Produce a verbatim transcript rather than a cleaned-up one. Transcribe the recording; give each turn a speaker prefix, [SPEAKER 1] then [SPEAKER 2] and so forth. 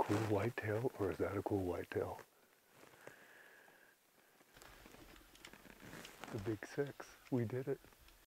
[SPEAKER 1] cool whitetail, or is that a cool whitetail? The big six. We did it.